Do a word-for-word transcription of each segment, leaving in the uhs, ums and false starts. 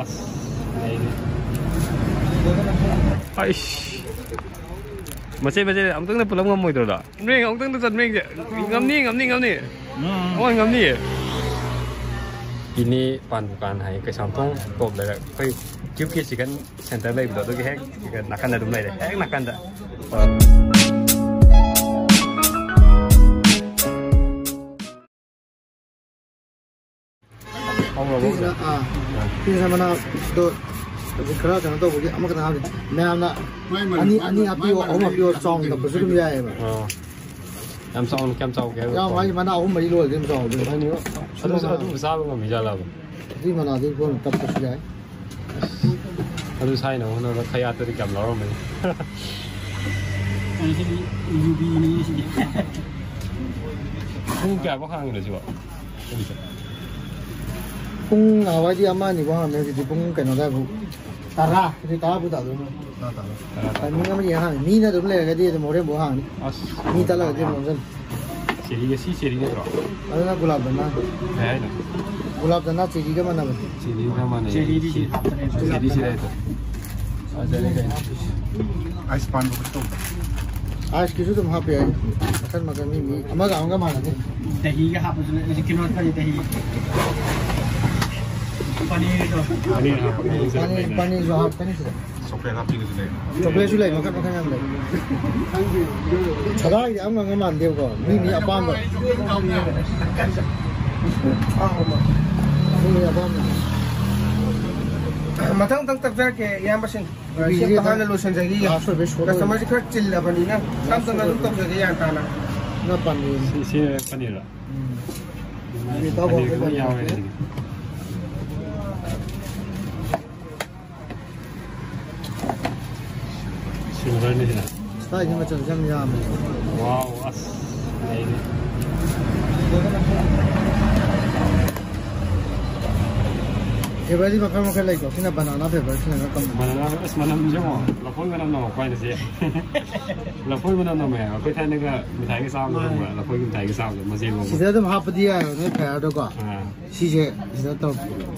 ꯑꯁ ꯑꯩꯁ ꯃꯆꯦ ꯃꯆꯦ ꯑꯃꯨꯛꯇꯪꯗ ꯄꯨꯂꯞ ꯉꯝꯃꯣꯏꯗ꯭ꯔꯣꯗ ꯃꯔꯦꯡ ꯑꯃꯨꯛꯇꯪꯗ ꯆꯠꯃꯔꯦꯡꯁꯦ ꯉꯝꯅꯤ ꯉꯝꯅꯤ ꯉꯝꯅꯤ ꯍꯣꯏ ꯉꯝꯅꯤ ꯏꯅꯦ ꯄꯥꯟ ꯗꯨꯀꯥꯟ ꯍꯥꯏ ꯀꯩꯁꯥꯝꯊꯣꯡ ꯇꯣꯞ ꯂꯩꯔꯛ ꯑꯩꯈꯣꯏ ꯀ꯭ꯌꯨ ꯀꯦ ꯆꯤꯀꯟ ꯁꯦꯟꯇꯔ ꯂꯩꯕꯗꯣ ꯑꯗꯨꯒꯤ ꯍꯦꯛ ꯅꯥꯀꯟꯗ ꯑꯗꯨꯝ ꯂꯩꯔꯦ ꯍꯦꯛ ꯅꯥꯀꯟꯗ ꯄꯤꯖ ꯃꯅꯥꯗꯣ ꯍꯧꯖꯤꯛ ꯈꯔ ꯀꯩꯅꯣ ꯇꯧꯕꯒꯤ ꯑꯃꯈꯛꯇꯪ ꯍꯥꯞꯄꯤ ꯃꯌꯥꯝꯅ ꯑꯅꯤ ꯑꯅꯤ ꯍꯥꯞꯄꯤꯌꯣ ꯑꯍꯨꯝ ꯍꯥꯞꯄꯤꯌꯣ ꯆꯥꯎꯅ ꯇꯞꯄꯁꯨ ꯑꯗꯨꯝ ꯌꯥꯏꯑꯕ ꯌꯥꯝ ꯆꯥꯎꯅ ꯀꯌꯥꯝ ꯆꯥꯎꯒꯦ ꯌꯥꯝ ꯍꯥꯏꯗꯤ ꯃꯅꯥ ꯑꯍꯨꯝ ꯃꯔꯤ ꯂꯣꯏꯔꯗꯤ ꯑꯗꯨꯝ ꯆꯥꯎꯗꯣꯏꯅꯤ ꯑꯗꯨ ꯑꯗꯨꯝ ꯆꯥꯕ ꯉꯝꯃꯤ ꯖꯥꯠꯂꯕ ꯑꯗꯨꯏ ꯃꯅꯥꯗꯨ ꯀꯣꯟꯅ ꯇꯞꯄꯁꯨ ꯌꯥꯏ ꯑꯗꯨ ꯁꯥꯏꯅ ꯍꯣꯠꯅꯕ ꯈꯌꯥꯠꯇꯗꯤ ꯀꯌꯥꯝ ꯂꯧꯔꯝꯃꯅꯤ ꯄꯨꯡ ꯀꯌꯥꯐꯥꯎ ꯍꯥꯡꯉꯤꯅꯣ ꯁꯤꯕꯣ ꯄꯨꯡ ꯅꯍꯥꯟꯋꯥꯏꯗꯤ ꯑꯃ ꯑꯅꯤꯐꯥꯎ ꯍꯥꯡꯉꯦ ꯍꯧꯖꯤꯛꯇꯤ ꯄꯨꯡ ꯀꯩꯅꯣꯗꯕꯨ ꯇꯔꯥ ꯍꯧꯖꯤꯛ ꯇꯔꯥꯕꯨ ꯇꯥꯗꯣꯏꯅꯤ ꯇꯥꯏꯃꯤꯡ ꯑꯃ ꯌꯦꯡ ꯍꯥꯡꯉꯤ ꯃꯤꯅ ꯑꯗꯨꯝ ꯂꯩꯔꯒꯗꯤ ꯑꯗꯨꯝ ꯍꯣꯔꯦꯟꯐꯥꯎ ꯍꯥꯡꯉꯤ ꯃꯤ ꯇꯠꯂꯒꯗꯤ ꯑꯗꯨꯝ ꯂꯣꯟꯖꯜ ꯆꯦꯔꯤꯒ ꯁꯤ ꯆꯦꯔꯤ ꯅꯠꯇ꯭ꯔꯣ ꯑꯗꯨꯅ ꯒꯨꯂꯥꯞ ꯖꯃꯨꯟ ꯀꯩ ꯍꯥꯏꯅꯣ ꯒꯨꯂꯥꯞ ꯖꯃꯨꯟ ꯆꯦꯔꯤꯒ ꯃꯥꯟꯅꯕꯅꯤ ꯆꯦꯔꯤꯒ ꯃꯥꯟꯅꯩ ꯆꯦꯔꯤꯗꯤ ꯆꯦꯔꯤꯁꯤꯗ ꯍꯦꯛꯇ ꯐꯖꯔꯦ ꯀꯩꯅꯣ ꯑꯥꯏꯁ ꯄꯥꯟꯒꯨꯝꯕ ꯇꯧꯕ ꯑꯥꯏꯁꯀꯤꯁꯨ ꯑꯗꯨꯝ ꯍꯥꯞꯄ ꯌꯥꯏ ꯃꯈꯜ ꯃꯈꯜ ꯃꯤ ꯃꯤ ꯑꯃꯒ ꯑꯃꯒ ꯃꯥꯟꯅꯗꯦ दही का हाफ उसमें किलो का दही पनीर तो पनीर पनीर पनीर जो half paneer chocolate half piece ले चॉकलेट जो ले मखन मखन हम ले छड़ा ये हम नंगे मान देव को मी मी अपाम को मी अपाम मथंग तक तक जाके यहाँ बस ये कहाँ ले लोशन जाएगी कस्टमर से खर्च चिल्ला बनी ना कम से कम तक जाके यहाँ ताना ना पनीर सी पनीर ला ये तो बहुत बढ़िया है सिल्वर नहीं ना स्टाइल में चल जम याम वाओ अस नहीं फेवर जी मखन मखन लाइक किना बनाना फेवर किना कम बनाना बस बनाना मुझे वो लफोई बनाना हो पाए से लफोई बनाना मैं कोई था नेगा मिठाई के साथ में लफोई की मिठाई के साथ में मजे वो सीधा तुम हाफ दिया है ने खाया तो का हां सीधे सीधा तो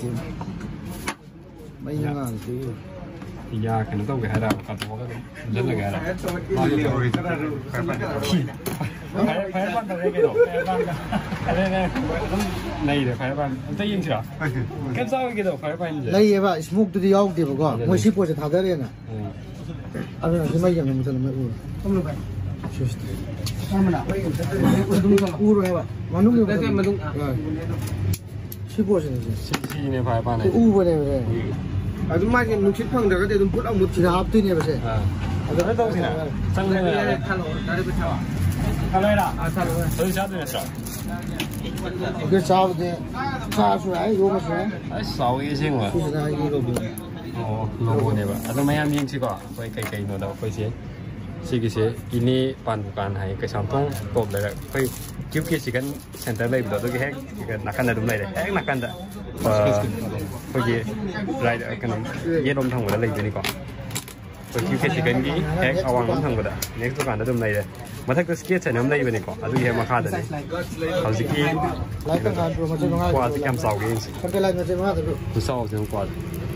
मैं यहाँ या कि nó đâu cái đó cả tổ cái rất là cái đó bao nhiêu rồi phải phải phải phải ban cái cái đó phải ban này này để phải ban thấy yên chưa cái sao cái đó phải ban gì lấy vậy smoke từ đâu thì bao có mới ship qua sẽ tháo ra đây nè anh là cái mấy dạng này mình mới u không được vậy không nào u rồi vậy mà lúc này mà đúng ship qua sẽ ship này phải ban này u vào đây rồi अदुम मागे नुचित फंगदर गदे अदुम पुट अमुत सिदा हाफ तुनी बसे अदुम तो सिना संग में खालो दारे बिठावा खालोरा आ खालो तो साथ में सा के साव दे सा सुराय यो में सुराय ai sáu cái gì mà सिदा ये लो oh logo này ba अदुम मैं हम यंग सिको कोई कई कई नो दा कोई से सिगिसे इने पान दुकान है कैसामथों टॉप ले कोई क्यू के चिकन सेंटर ले बदो के हेक नाकन अदुम ले हेक नाकन दा कोई राइट कनम ये रोम थांगबदा लेबेनिको कोई क्यू के चिकन की हेक अवांग रोम थांगबदा नेक्स्ट दुकान अदुम ले मथक स्केच है नम लेबेनिको अदु हे मखा दा हौजिकी लाइक का प्रोमोशन होगा क्वालिटी कम साउगे इनसी करके लाइक में से वहां तो साउ जो क्वाल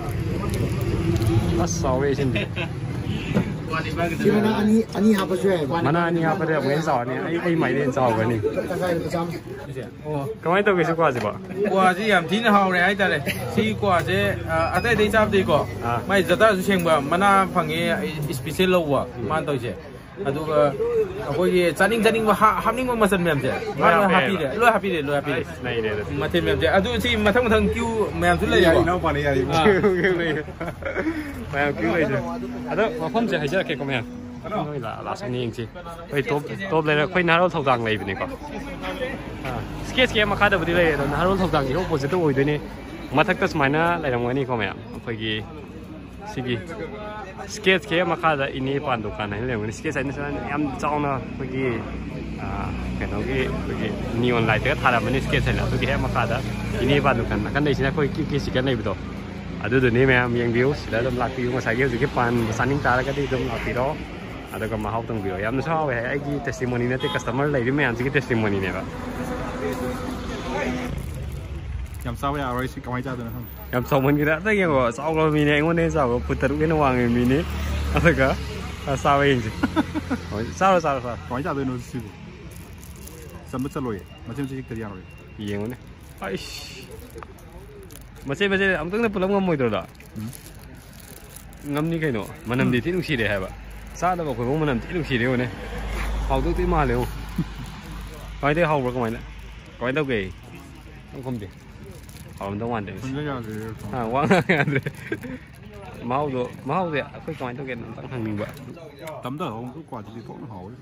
बस साउगे इनसी कि मना अनि अनि हाफ जो है मना अनि हाफ दे वेन साउ ने आई आई माइ देन साउ गनी ओ कमाई तो कैसे क्वाल सिबा क्वाल जी हम थीन हावरे हाय ताले सी क्वाल जे अतै दे चाब दे को माइ जता सु सेंबा मना फंगे स्पेशल लौवा मान तो जे अदुगा अखोई चानिंग चानिंग हामनिंग मसन मैम जे लो हैप्पी दे लो हैप्पी दे लो हैप्पी दे नहीं दे मथे मैम जे अदु सी मथंग मथंग क्यू मैम सु ले यार नो पानी यार क्यू क्यू ले मैम क्यू ले जे अदो मफम जे हाइजा के कमें नोई ला ला सनी इंग सी कोई टॉप टॉप ले कोई नारो थौदांग ले बिनी को हां स्केच के मखा दबदि ले नारो थौदांग की ऑपोजिट तो ओइदोनी मथक त समाइना लाइरमगनी को मैम अखोई सिगी स्केच के मखादा इनी पान दुकान है लेवन स्केच है नसन याम चाउना फगी आ कनो की फगी नियॉन लाइट का थारा मनी स्केच है तो के मखादा इनी पान दुकान नकन दैसिना कोई की की सिकन लेबदो अदु दुनी मैम यंग व्यू सिदा दम लाकी यु मसागे जुके पान सानिंग तारा का दम लाकीरो अदगा महाव तंग बिरो याम सावे है आई की टेस्टिमोनी नते कस्टमर लेबि मैम जी टेस्टिमोनी नेबा nhầm sao bây giờ rồi xin comment cho tôi không nhầm xong mình kira tất nhiên rồi sau rồi mình này ngon nên sao phụ tử cái nó hoàng người mình ấy apa cả sao vậy chứ sao sao sao comment cho tôi nó xíu sắm mất rồi mà xem chỉ cái gì rồi iya ngon ai masih masih am teng na pulang ngam moi to da ngam ni kai no manam di tinung si de hai ba sa da ba khoi bong manam tinung si de ne hau tu ti ma le coi thế hầu rồi các bạn ạ coi đâu kì không không gì hầu đâu ăn được à quá ăn máu rồi máu rồi cái coi đâu kì tăng hàng nghìn vậy tắm tờ không có quả gì tốt nó hầu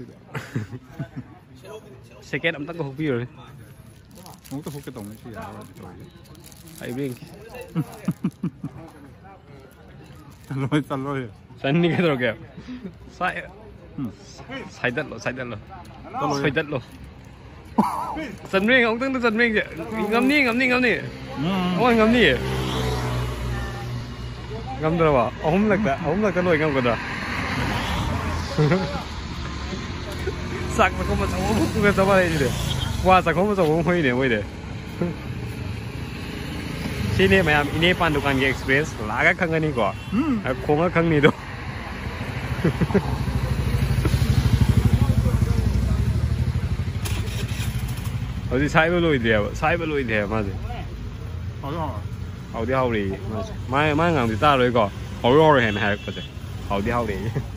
xe két ẩm tắc có hộp bia rồi không có hộp cái tổng cái gì hãy biết san rồi san rồi san ni cái đâu kìa sai sai đất rồi sai đất rồi sai đất rồi sân riêng ông tưởng sân riêng chứ ngâm đi ngâm đi ngâm đi ôi ngâm đi ngâm được à ông lực đã ông lực cái nồi ngâm còn được sạc nó không mà sao không biết sao vậy đi qua sạc không mà sao không hay đi vậy đi sini macam ini pandukan express laga khang ni ko khong khang ni do 어디 사이버로 이래요. 사이버로 이래요, 맞아. 어디 어디 하우리, 맞아. 마이 마이 강디 따로 이거 어려워 해는 할 거지. 어디 하우리.